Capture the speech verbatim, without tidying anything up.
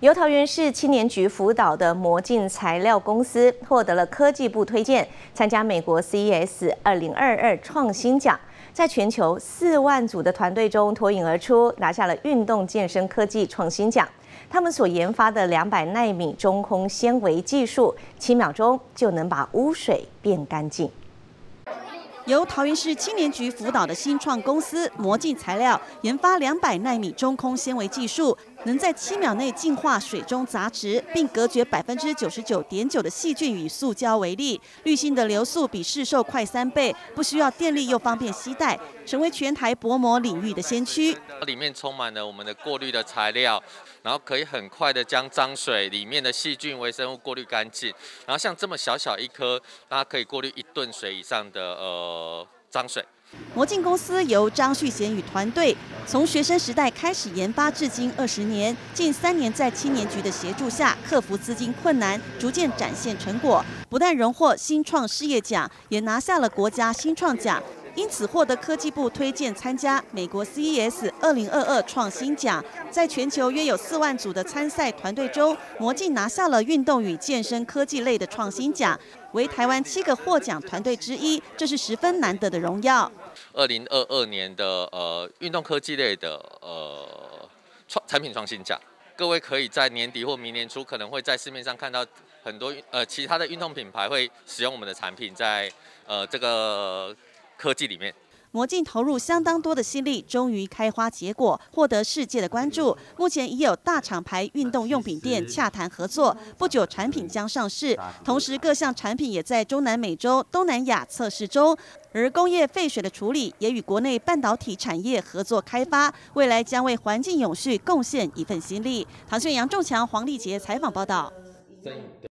由桃园市青年局辅导的魔镜材料公司获得了科技部推荐，参加美国 C E S 二零二二创新奖，在全球四万组的团队中脱颖而出，拿下了运动健身科技创新奖。他们所研发的两百奈米中空纤维技术，七秒钟就能把污水变干净。 由桃园市青年局辅导的新创公司魔镜材料研发两百奈米中空纤维技术，能在七秒内净化水中杂质，并隔绝百分之九十九点九的细菌与塑胶为例，滤芯的流速比市售快三倍，不需要电力又方便携带，成为全台薄膜领域的先驱。 里面充满了我们的过滤的材料，然后可以很快的将脏水里面的细菌、微生物过滤干净。然后像这么小小一颗，它可以过滤一吨水以上的呃。 呃，脏水。 魔镜公司由张旭贤与团队从学生时代开始研发，至今二十年，近三年在青年局的协助下，克服资金困难，逐渐展现成果。不但荣获新创事业奖，也拿下了国家新创奖。 因此获得科技部推荐参加美国 C E S 二零二二创新奖，在全球约有四万组的参赛团队中，魔镜拿下了运动与健身科技类的创新奖，为台湾七个获奖团队之一，这是十分难得的荣耀。 二零二二年的呃运动科技类的呃创产品创新奖，各位可以在年底或明年初可能会在市面上看到很多呃其他的运动品牌会使用我们的产品在呃这个。 科技里面， 魔镜投入相当多的心力，终于开花结果，获得世界的关注。目前已有大厂牌运动用品店洽谈合作，不久产品将上市。同时，各项产品也在中南美洲、东南亚测试中。而工业废水的处理也与国内半导体产业合作开发，未来将为环境永续贡献一份心力。唐讯、杨仲强、黄丽杰采访报道。